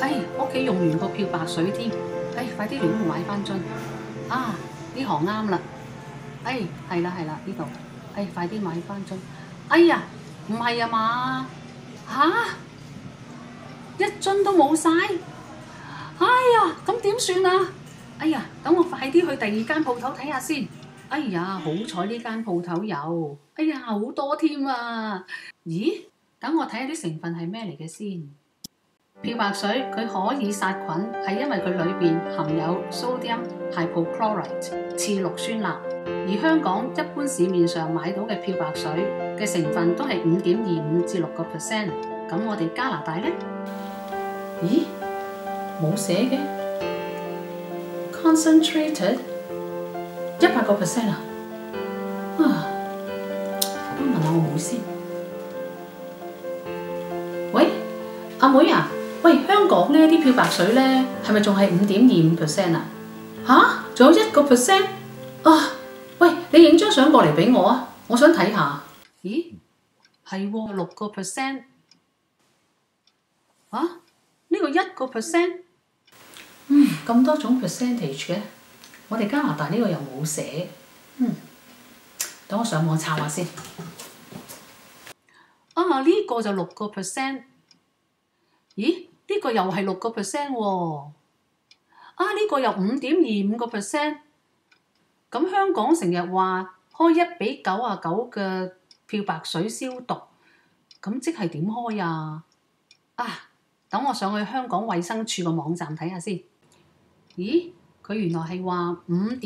屋企用完個漂白水添，快啲亂買翻樽。啊，呢行啱啦。係啦呢度。快啲買翻樽。哎呀，唔係啊嘛？一樽都冇晒。哎呀，咁點算啊？等我快啲去第二間鋪頭睇下先。好彩呢間鋪頭有。好多添啊！咦？等我睇下啲成分係咩嚟嘅先。漂白水佢可以殺菌，係因為佢裏邊含有 sodium hypochlorite 次氯酸鈉。而香港一般市面上買到嘅漂白水嘅成分都係5.25至6%。咁我哋加拿大呢？咦？冇寫嘅 concentrated 100%啊！我問下我妹先。喂，阿妹啊，香港呢啲漂白水呢，係咪仲係5.25%啊？仲有1%？你影張相過嚟俾我啊，我想睇下。咦，係喎，6%。呢個1%？咁多種 percentage 嘅，我哋加拿大呢個又冇寫。等我上網查下先。呢個就6%。咦？呢個又係6% 喎。呢個又5.25%。咁香港成日話開1:99嘅漂白水消毒，咁即係點開啊？等我上去香港衛生署個網站睇下先。咦？佢原來係話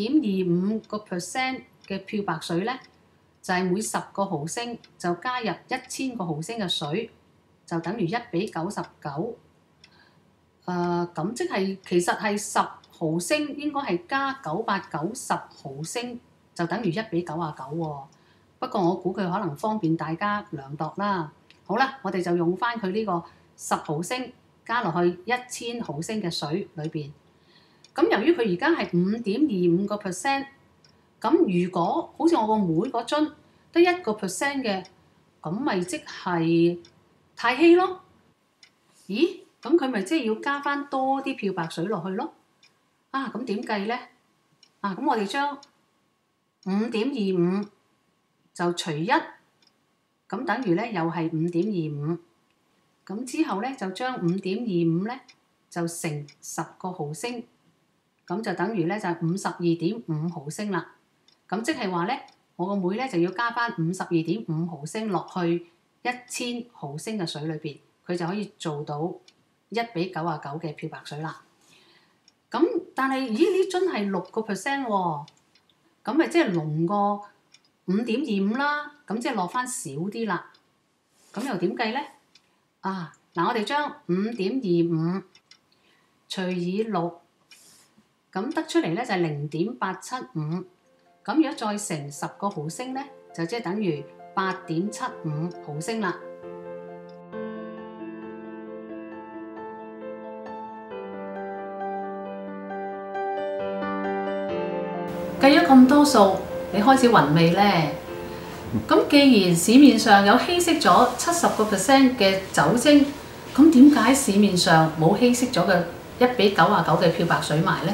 5.25% 嘅漂白水呢，就係每10個毫升就加入1000個毫升嘅水，就等於1:99。咁即係其實係10毫升應該係加990毫升，就等於1:99喎。不過我估佢可能方便大家量度啦。好啦，我哋就用翻佢呢個10毫升加落去1000毫升嘅水裏邊。咁由於佢而家係5.25%，咁如果好似我個妹嗰樽得1% 嘅，咁咪即係太稀咯。咦？咁佢咪即係要加翻多啲漂白水落去咯？咁點計呢？咁我哋將5.25就除1，咁等於咧又係5.25。咁之後咧就將5.25咧就乘10個毫升，咁就等於咧就係52.5毫升啦。咁即係話咧，我個妹咧就要加翻52.5毫升落去1000毫升嘅水裏邊，佢就可以做到1:99嘅漂白水啦。咁但係咦？呢樽係6% 喎，咁咪即係濃過5.25啦。咁即係落翻少啲啦。咁又點計咧？我哋將5.25除以6，咁得出嚟咧就係0.875。咁如果再乘10個毫升咧，就即係等於8.75毫升啦。計咗咁多數，你開始暈未呢？咁既然市面上有稀釋咗70% 嘅酒精，咁點解市面上冇稀釋咗嘅1:99嘅漂白水賣呢？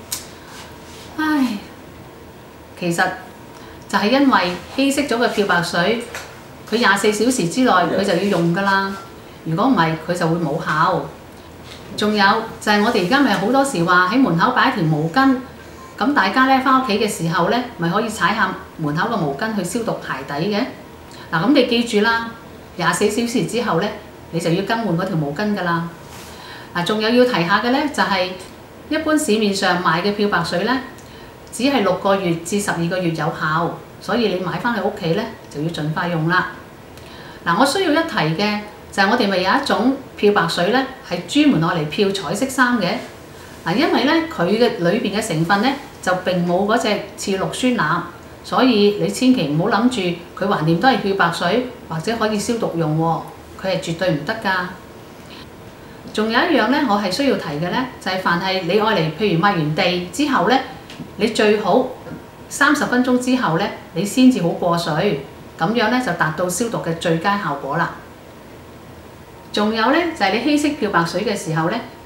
其實就係因為稀釋咗嘅漂白水，佢24小時之內佢就要用㗎啦。如果唔係，佢就會冇效。仲有就係我哋而家咪好多時話喺門口擺一條毛巾。咁大家咧翻屋企嘅時候咧，咪可以踩下門口個毛巾去消毒鞋底嘅。咁你記住啦，24小時之後咧，你就要更換嗰條毛巾㗎啦。仲有要提下嘅咧，就係一般市面上賣嘅漂白水咧，只係6個月至12個月有效，所以你買翻去屋企咧就要盡快用啦。我需要一提嘅就係我哋咪有一種漂白水咧，係專門攞嚟漂彩色衫嘅。因為咧佢嘅裏邊嘅成分咧就並冇嗰隻次氯酸鈉，所以你千祈唔好諗住佢橫掂都係漂白水或者可以消毒用喎，佢係絕對唔得㗎。仲有一樣咧，我係需要提嘅咧，就係凡係你愛嚟，譬如抹完地之後咧，你最好30分鐘之後咧，你先至好過水，咁樣咧就達到消毒嘅最佳效果啦。仲有咧就係你稀釋漂白水嘅時候咧，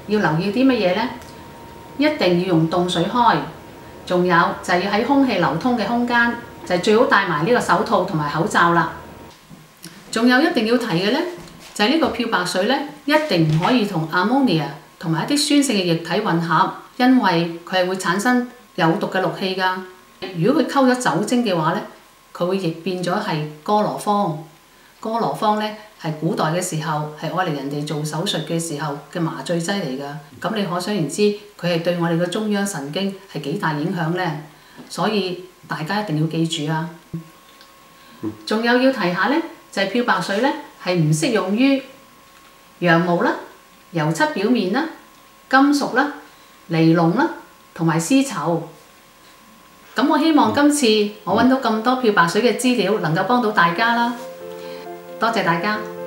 要留意啲乜嘢呢？一定要用凍水開，仲有就係要喺空氣流通嘅空間，就係最好戴埋呢個手套同埋口罩啦。仲有一定要提嘅呢，就係呢個漂白水呢，一定唔可以同 ammonia 同埋一啲酸性嘅液體混合，因為佢係會產生有毒嘅氯氣㗎。如果佢溝咗酒精嘅話呢，佢會逆變咗係哥羅芳。哥羅芳呢係古代嘅時候係愛嚟人哋做手術嘅時候嘅麻醉劑嚟㗎。咁你可想而知，佢係對我哋嘅中央神經係幾大影響呢？所以大家一定要記住啊！仲有要提下呢，就係漂白水呢係唔適用於羊毛啦、油漆表面啦、金屬啦、尼龍啦同埋絲綢。咁我希望今次我揾到咁多漂白水嘅資料，能夠幫到大家啦。多謝大家。